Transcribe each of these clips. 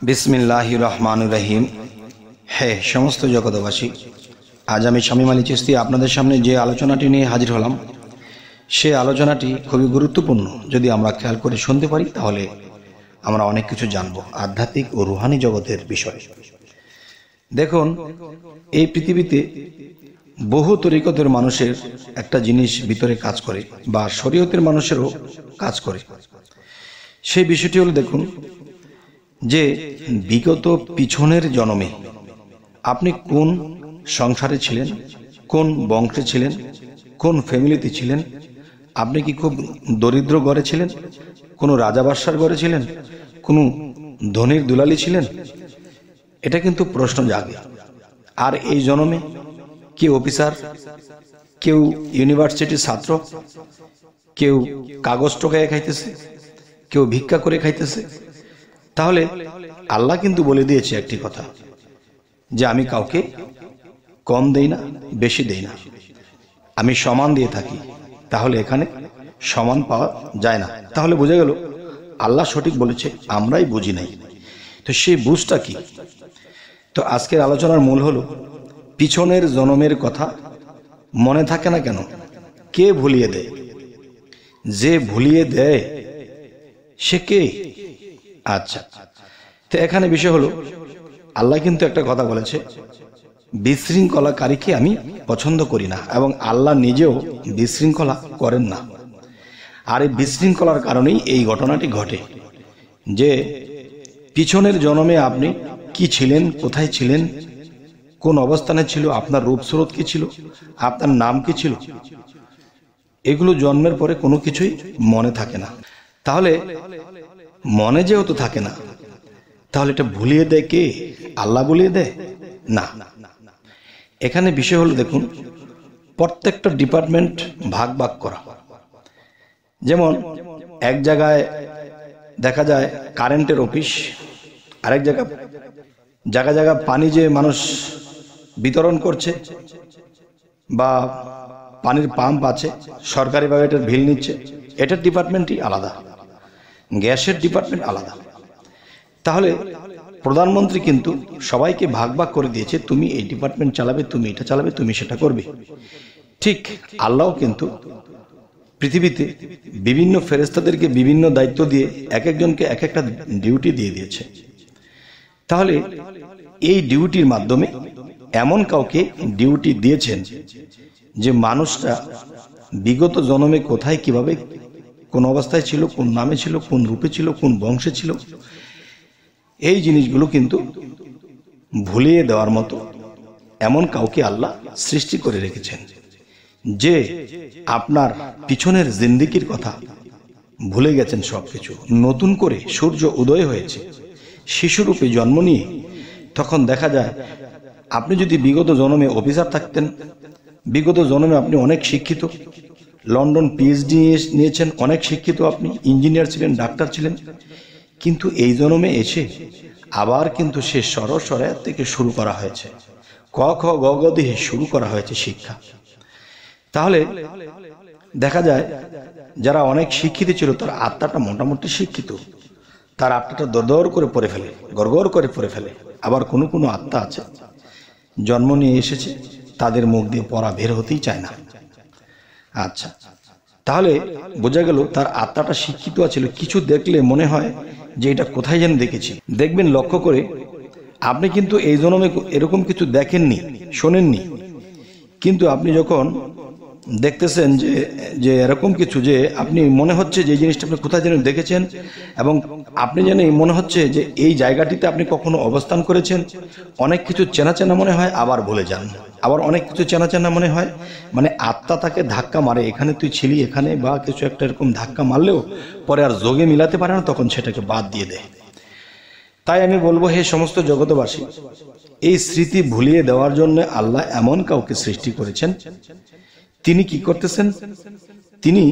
বিসমিল্লাহির রহমানির রহিম। হে সমস্ত জগতবাসী, আজ আমি শামীম আলী চিশতি আপনাদের সামনে যে আলোচনাটি নিয়ে হাজির হলাম, সে আলোচনাটি খুবই গুরুত্বপূর্ণ। যদি আমরা খেয়াল করে শুনতে পারি তাহলে আমরা অনেক কিছু জানব আধ্যাত্মিক ও রুহানি জগতের বিষয়ে। দেখুন, এই পৃথিবীতে বহু তরিকতের মানুষের একটা জিনিস ভিতরে কাজ করে, বা শরীয়তের মানুষেরও কাজ করে। সেই বিষয়টি হলো, দেখুন যে বিগত পিছনের জন্মে আপনি কোন সংসারে ছিলেন, কোন বংশে ছিলেন, কোন ফ্যামিলিতে ছিলেন। আপনি কি খুব দরিদ্র ঘরে ছিলেন, কোনো রাজা বাদশার ঘরে ছিলেন, কোনো ধনীর দুলালি ছিলেন? এটা কিন্তু প্রশ্ন জাগে। আর এই জন্মে কেউ অফিসার, কেউ ইউনিভার্সিটির ছাত্র, কেউ কাগজ টোকায় খাইতেছে, কেউ ভিক্ষা করে খাইতেছে। তাহলে আল্লাহ কিন্তু বলে দিয়েছে একটি কথা, যে আমি কাউকে কম দেই না, বেশি দেই না, আমি সমান দিয়ে থাকি। তাহলে এখানে সমান পাওয়া যায় না। তাহলে বোঝা গেল আল্লাহ সঠিক বলেছে, আমরাই বুঝি নাই। তো সেই বুঝটা কি? তো আজকের আলোচনার মূল হলো, পিছনের জন্মের কথা মনে থাকে না কেন? কে ভুলিয়ে দেয়? যে ভুলিয়ে দেয় সে কে? আচ্ছা, তো এখানে বিষয় হলো, আল্লাহ কিন্তু একটা কথা বলেছে, বিশৃঙ্খলাকারীকে আমি পছন্দ করি না, এবং আল্লাহ নিজেও বিশৃঙ্খলা করেন না। আর এই বিশৃঙ্খলার কারণেই এই ঘটনাটি ঘটে, যে পিছনের জন্মে আপনি কি ছিলেন, কোথায় ছিলেন, কোন অবস্থানে ছিল, আপনার রূপস্রোত কি ছিল, আপনার নাম কি ছিল, এগুলো জন্মের পরে কোনো কিছুই মনে থাকে না। তাহলে মনে যেহেতু থাকে না, তাহলে এটা ভুলিয়ে দেয় কে? আল্লাহ ভুলিয়ে দেয় না। এখানে বিষয় হলো, দেখুন, প্রত্যেকটা ডিপার্টমেন্ট ভাগ ভাগ করা। যেমন এক জায়গায় দেখা যায় কারেন্টের অফিস, আরেক জায়গা পানি যে মানুষ বিতরণ করছে, বা পানির পাম্প আছে, সরকারিভাবে এটার বিল নিচ্ছে, এটার ডিপার্টমেন্টই আলাদা, গ্যাসের ডিপার্টমেন্ট আলাদা। তাহলে প্রধানমন্ত্রী কিন্তু সবাইকে ভাগ ভাগ করে দিয়েছে, তুমি এই ডিপার্টমেন্ট চালাবে, তুমি এটা চালাবে, তুমি সেটা করবে। ঠিক আল্লাহও কিন্তু পৃথিবীতে বিভিন্ন ফেরেশতাদেরকে বিভিন্ন দায়িত্ব দিয়ে এক একজনকে এক একটা ডিউটি দিয়ে দিয়েছে। তাহলে এই ডিউটির মাধ্যমে এমন কাউকে ডিউটি দিয়েছেন যে মানুষটা বিগত জন্মে কোথায়, কিভাবে, কোন অবস্থায় ছিল, কোন নামে ছিল, কোন রূপে ছিল, কোন বংশে ছিল, এই জিনিসগুলো কিন্তু ভুলিয়ে দেওয়ার মতো এমন কাউকে আল্লাহ সৃষ্টি করে রেখেছেন, যে আপনার পিছনের জিন্দেগির কথা ভুলে গেছেন। সবকিছু নতুন করে সূর্য উদয় হয়েছে, শিশুরূপে জন্ম নিয়ে। তখন দেখা যায় আপনি যদি বিগত জন্মে অফিসার থাকতেন, বিগত জন্মে আপনি অনেক শিক্ষিত, লন্ডন পিএইচডি নিয়েছেন, অনেক শিক্ষিত, আপনি ইঞ্জিনিয়ার ছিলেন, ডাক্তার ছিলেন, কিন্তু এই জন্মে এসে আবার কিন্তু সে সরসরায়াত থেকে শুরু করা হয়েছে, ক খ গ ঘ দিয়ে শুরু করা হয়েছে শিক্ষা। তাহলে দেখা যায় যারা অনেক শিক্ষিত ছিল, তার আত্মাটা মোটামুটি শিক্ষিত, তার আত্মাটা দরদর করে পড়ে ফেলে, গড়গড় করে পড়ে ফেলে। আবার কোনো কোনো আত্মা আছে, জন্ম নিয়ে এসেছে, তাদের মুখ দিয়ে পড়া বের হতেই চায় না। আচ্ছা, তাহলে বোঝা গেল তার আত্মাটা শিক্ষিত ছিল। কিছু দেখলে মনে হয় যে এটা কোথায় যেন দেখেছি। দেখবেন লক্ষ্য করে, আপনি কিন্তু এই জন্মে এরকম কিছু দেখেননি, শোনেননি, কিন্তু আপনি যখন দেখতেছেন যে এরকম কিছু, যে আপনি মনে হচ্ছে যে জিনিসটা আপনি কোথায় যেন দেখেছেন, এবং আপনি যেন মনে হচ্ছে যে এই জায়গাটিতে আপনি কখনো অবস্থান করেছেন। অনেক কিছু চেনা চেনা মনে হয়, আবার ভুলে যান। আবার অনেক কিছু চেনা চেনা মনে হয়, মানে আত্মা তাকে ধাক্কা মারে, এখানে তুই ছিলি, এখানে, বা কিছু একটা এরকম ধাক্কা মারলেও পরে আর যোগে মিলাতে পারে না, তখন সেটাকে বাদ দিয়ে দেয়। তাই আমি বলবো, হে সমস্ত জগতবাসী, এই স্মৃতি ভুলিয়ে দেওয়ার জন্য আল্লাহ এমন কাউকে সৃষ্টি করেছেন। তিনি কি করতেছেন? তিনি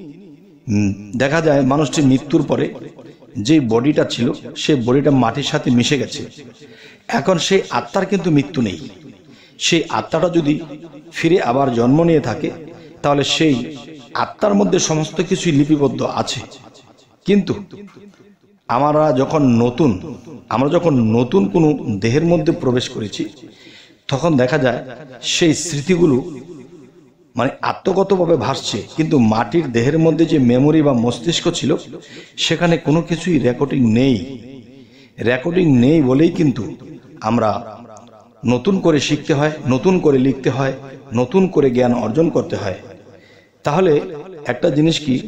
দেখা যায় মানুষটির মৃত্যুর পরে যে বডিটা ছিল, সেই বডিটা মাটির সাথে মিশে গেছে। এখন সেই আত্মার কিন্তু মৃত্যু নেই। সেই আত্মাটা যদি ফিরে আবার জন্ম নিয়ে থাকে, তাহলে সেই আত্মার মধ্যে সমস্ত কিছুই লিপিবদ্ধ আছে। কিন্তু আমরা যখন নতুন আমরা যখন নতুন কোনো দেহের মধ্যে প্রবেশ করেছি তখন দেখা যায় সেই স্মৃতিগুলো মানে আত্মগতভাবে ভাসছে, কিন্তু মাটির দেহের মধ্যে যে মেমোরি বা মস্তিষ্ক ছিল সেখানে কোনো কিছুই রেকর্ডিং নেই বলেই কিন্তু আমরা নতুন করে শিখতে হয়, নতুন করে লিখতে হয়, নতুন করে জ্ঞান অর্জন করতে হয়। তাহলে একটা জিনিস কি,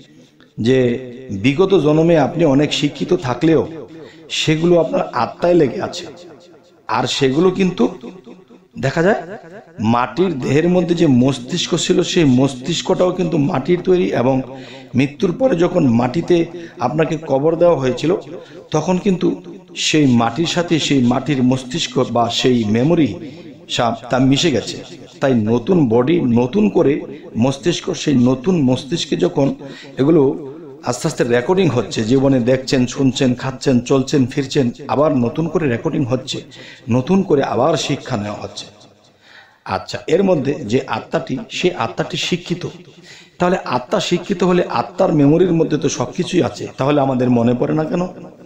যে বিগত জন্মে আপনি অনেক শিক্ষিত থাকলেও সেগুলো আপনার আত্মায় লেগে আছে, আর সেগুলো কিন্তু দেখা যায় মাটির দেহের মধ্যে যে মস্তিষ্ক ছিল সেই মস্তিষ্কটাও কিন্তু মাটির তৈরি, এবং মৃত্যুর পরে যখন মাটিতে আপনাকে কবর দেওয়া হয়েছিল তখন কিন্তু সেই মাটির সাথে সেই মাটির মস্তিষ্ক বা সেই মেমোরি তা মিশে গেছে। তাই নতুন বডি, নতুন করে মস্তিষ্ক, সেই নতুন মস্তিষ্কে যখন এগুলো আস্তে আস্তে রেকর্ডিং হচ্ছে, জীবনে দেখছেন, শুনছেন, খাচ্ছেন, চলছেন, ফিরছেন, আবার নতুন করে রেকর্ডিং হচ্ছে, নতুন করে আবার শিক্ষা নেওয়া হচ্ছে। আচ্ছা, এর মধ্যে যে আত্মাটি, সে আত্মাটি শিক্ষিত। তাহলে আত্মা শিক্ষিত হলে আত্মার মেমোরির মধ্যে তো সবকিছুই আছে, তাহলে আমাদের মনে পড়ে না কেন?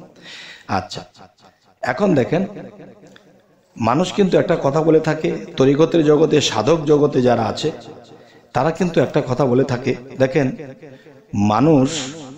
আচ্ছা, এখন দেখেন, মানুষ কিন্তু একটা কথা বলে থাকে, তরিকতের জগতে, সাধক জগতে যারা আছে তারা কিন্তু একটা কথা বলে থাকে, দেখেন, মানুষ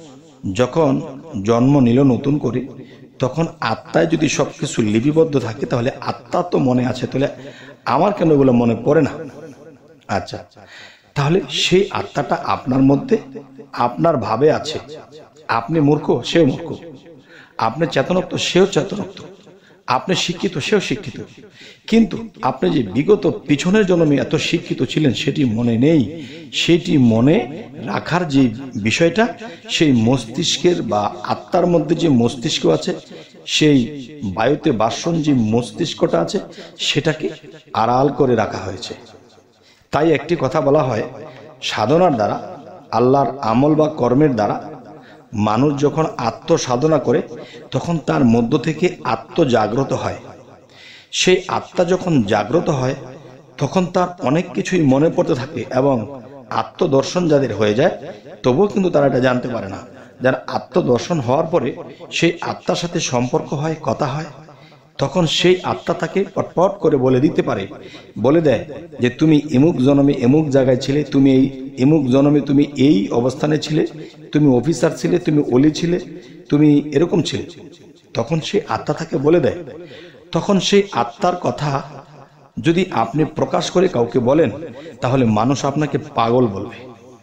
যখন জন্ম নিল নতুন করে, তখন আত্মায় যদি সবকিছু লিপিবদ্ধ থাকে তাহলে আত্মা তো মনে আছে, তাহলে আমার কেন এগুলো মনে পড়ে না? আচ্ছা, তাহলে সেই আত্মাটা আপনার মধ্যে, আপনার ভাবে আছে। আপনি মূর্খ, সেও মূর্খ। আপনি চেতনোক্ত, সেও চেতনোক্ত। আপনি শিক্ষিত, সেও শিক্ষিত। কিন্তু আপনি যে বিগত পিছনের জন্মে এত শিক্ষিত ছিলেন সেটি মনে নেই। সেটি মনে রাখার যে বিষয়টা, সেই মস্তিষ্কের বা আত্মার মধ্যে যে মস্তিষ্ক আছে, সেই বায়ুতে বাসন যে মস্তিষ্কটা আছে সেটাকে আড়াল করে রাখা হয়েছে। তাই একটি কথা বলা হয়, সাধনার দ্বারা, আল্লাহর আমল বা কর্মের দ্বারা মানুষ যখন আত্মসাধনা করে তখন তার মধ্য থেকে আত্মজাগ্রত হয়। সেই আত্মা যখন জাগ্রত হয় তখন তার অনেক কিছুই মনে পড়তে থাকে, এবং আত্মদর্শন যাদের হয়ে যায় তবুও কিন্তু তারা এটা জানতে পারে না। যার আত্মদর্শন হওয়ার পরে সেই আত্মার সাথে সম্পর্ক হয়, কথা হয়, তখন সেই আত্মা তাকে পটপট করে বলে দিতে পারে, বলে দেয় যে তুমি এমুক জন্মে এমুক জায়গায় ছিলে, তুমি এই এমুক জন্মে তুমি এই অবস্থানে ছিলে, তুমি অফিসার ছিলে, তুমি ওলি ছিলে, তুমি এরকম ছিলে। তখন সেই আত্মা তাকে বলে দেয়। তখন সেই আত্মার কথা যদি আপনি প্রকাশ করে কাউকে বলেন তাহলে মানুষ আপনাকে পাগল বলবে।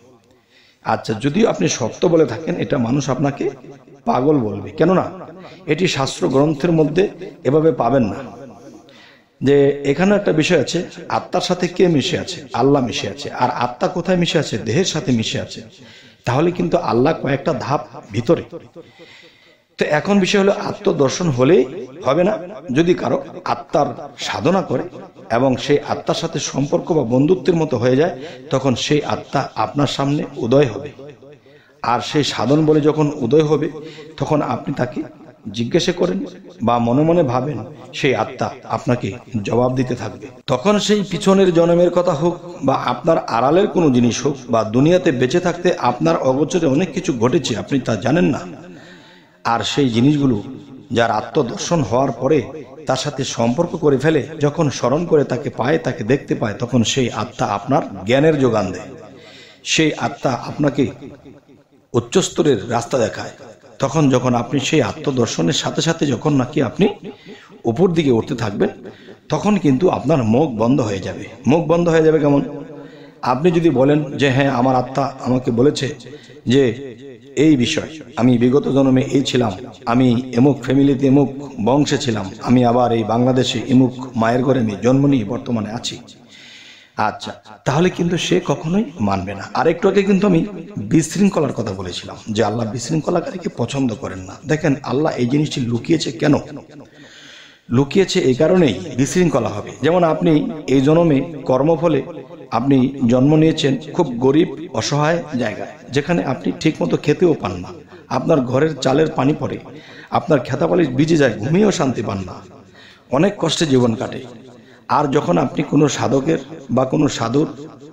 আচ্ছা, যদিও আপনি সত্য বলে থাকেন, এটা মানুষ আপনাকে পাগল বলবে। কেননা এটি শাস্ত্র গ্রন্থের মধ্যে এভাবে পাবেন না। যে এখানে একটা বিষয় আছে, আত্মার সাথে কে মিশে আছে? আল্লাহ মিশে আছে। আর আত্মা কোথায় মিশে আছে? দেহের সাথে মিশে আছে। তাহলে কিন্তু আল্লাহ কয়েকটা ধাপ ভিতরে। তো এখন বিষয় হলো, আত্মদর্শন হলেই হবে না। যদি কারো আত্মার সাধনা করে এবং সেই আত্মার সাথে সম্পর্ক বা বন্ধুত্বের মতো হয়ে যায়, তখন সেই আত্মা আপনার সামনে উদয় হবে। আর সেই সাধন বলে যখন উদয় হবে তখন আপনি তাকে জিজ্ঞাসা করেন বা মনে মনে ভাবেন, সেই আত্মা আপনাকে জবাব দিতে থাকবে। তখন সেই পিছনের জন্মের কথা হোক বা আপনার আড়ালের কোনো জিনিস হোক, বা দুনিয়াতে বেঁচে থাকতে আপনার অগোচরে অনেক কিছু ঘটেছে, আপনি তা জানেন না। আর সেই জিনিসগুলো যার আত্মদর্শন হওয়ার পরে তার সাথে সম্পর্ক করে ফেলে, যখন স্মরণ করে তাকে পায়, তাকে দেখতে পায়, তখন সেই আত্মা আপনার জ্ঞানের যোগান দেয়। সেই আত্মা আপনাকে উচ্চস্তরের রাস্তা দেখায়। তখন যখন আপনি সেই আত্মদর্শনের সাথে সাথে যখন নাকি আপনি উপর দিকে উঠতে থাকবেন, তখন কিন্তু আপনার মুখ বন্ধ হয়ে যাবে। মুখ বন্ধ হয়ে যাবে কেমন? আপনি যদি বলেন যে হ্যাঁ, আমার আত্মা আমাকে বলেছে যে এই বিষয়, আমি বিগত জন্মে এই ছিলাম, আমি এমুক ফ্যামিলিতে এমুক বংশে ছিলাম, আমি আবার এই বাংলাদেশে এমুক মায়ের ঘরে আমি জন্ম নিয়ে বর্তমানে আছি। আচ্ছা, তাহলে কিন্তু সে কখনোই মানবে না। আরেকটু আগে কিন্তু আমি বিশৃঙ্খলার কথা বলেছিলাম যে আল্লাহ বিশৃঙ্খলাকারীকে পছন্দ করেন না। দেখেন, আল্লাহ এই জিনিসটি লুকিয়েছে কেন? লুকিয়েছে এই কারণেই বিশৃঙ্খলা হবে। যেমন আপনি এই জন্মে কর্মফলে আপনি জন্ম নিয়েছেন খুব গরিব অসহায় জায়গায়, যেখানে আপনি ঠিকমতো খেতেও পান না, আপনার ঘরের চালের পানি পড়ে, আপনার খেতাপালিশ ভিজে যায়, ঘুমিয়েও শান্তি পান না, অনেক কষ্টে জীবন কাটে। আর যখন আপনি কোনো সাধকের বা কোনো সাধুর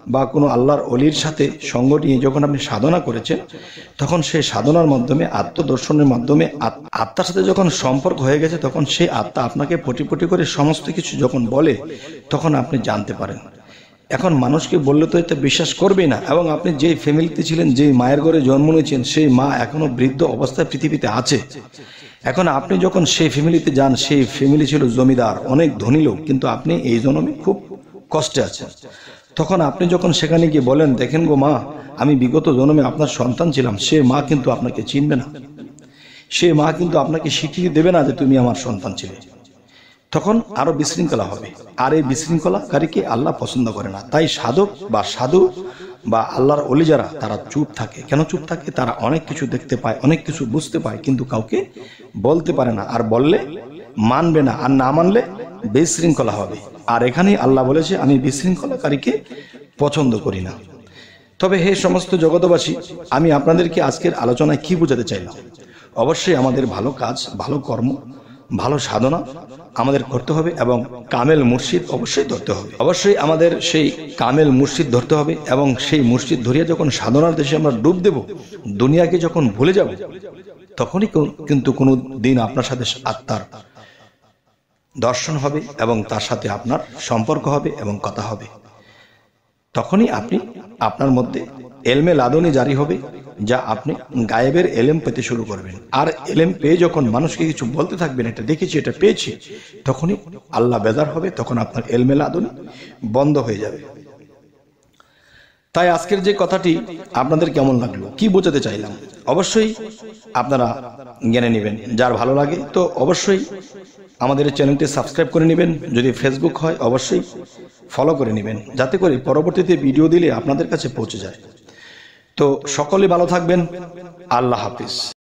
বা কোনো আল্লাহর অলির সাথে সঙ্গ নিয়ে যখন আপনি সাধনা করেছেন, তখন সেই সাধনার মাধ্যমে, আত্মদর্শনের মাধ্যমে আত্মার সাথে যখন সম্পর্ক হয়ে গেছে, তখন সেই আত্মা আপনাকে পটি করে সমস্ত কিছু যখন বলে, তখন আপনি জানতে পারেন। এখন মানুষকে বললে তো এটা বিশ্বাস করবেই না। এবং আপনি যেই ফ্যামিলিতে ছিলেন, যেই মায়ের ঘরে জন্ম নিয়েছেন, সেই মা এখনো বৃদ্ধ অবস্থায় পৃথিবীতে আছে। এখন আপনি যখন সেই ফ্যামিলিতে যান, সেই ফ্যামিলি ছিল জমিদার, অনেক ধনী লোক, কিন্তু আপনি এই জন্মে খুব কষ্টে আছেন। তখন আপনি যখন সেখানে গিয়ে বলেন, দেখেন গো মা, আমি বিগত জন্মে আপনার সন্তান ছিলাম, সে মা কিন্তু আপনাকে চিনবে না, সে মা কিন্তু আপনাকে স্বীকৃতি দেবে না যে তুমি আমার সন্তান ছিলে। তখন আরো বিশৃঙ্খলা হবে, আর এই বিশৃঙ্খলাকারীকে আল্লাহ পছন্দ করে না। তাই সাধক বা সাধু বা আল্লাহর ওলি যারা, তারা চুপ থাকে। কেন চুপ থাকে? তারা অনেক কিছু দেখতে পায়, অনেক কিছু বুঝতে পায়, কিন্তু কাউকে বলতে পারে না। আর বললে মানবে না, আর না মানলে বিশৃঙ্খলা হবে। আর এখানেই আল্লাহ বলেছে, আমি বিশৃঙ্খলাকারীকে পছন্দ করি না। তবে হে সমস্ত জগতবাসী, আমি আপনাদেরকে আজকের আলোচনায় কি বোঝাতে চাইলাম? অবশ্যই আমাদের ভালো কাজ, ভালো কর্ম, ভালো সাধনা আমাদের করতে হবে, এবং কামেল মুর্শিদ অবশ্যই ধরতে হবে। অবশ্যই আমাদের সেই কামেল মুর্শিদ ধরতে হবে, এবং সেই মুর্শিদ ধরিয়া যখন সাধনার দেশে আমরা ডুব দেব, দুনিয়াকে যখন ভুলে যাব, তখনই কিন্তু কোনো দিন আপনার সাথে আত্মার দর্শন হবে, এবং তার সাথে আপনার সম্পর্ক হবে এবং কথা হবে। তখনই আপনি আপনার মধ্যে এলমে লাদনী জারি হবে, যা আপনি গায়েবের এলেম পেতে শুরু করবেন। আর এলেম পেয়ে যখন মানুষকে কিছু বলতে থাকবেন, এটা দেখেছি, এটা পেয়েছি, তখনই আল্লাহ বেজার হবে, তখন আপনার এলমে লাদনী বন্ধ হয়ে যাবে। তাই আজকের যে কথাটি আপনাদের কেমন লাগলো, কি বোঝাতে চাইলাম, অবশ্যই আপনারা জেনে নেবেন। যার ভালো লাগে তো অবশ্যই আমাদের চ্যানেলটি সাবস্ক্রাইব করে নেবেন। যদি ফেসবুক হয় অবশ্যই ফলো করে নেবেন, যাতে করে পরবর্তীতে ভিডিও দিলে আপনাদের কাছে পৌঁছে যায়। তো সকলে ভালো থাকবেন। আল্লাহ হাফিজ।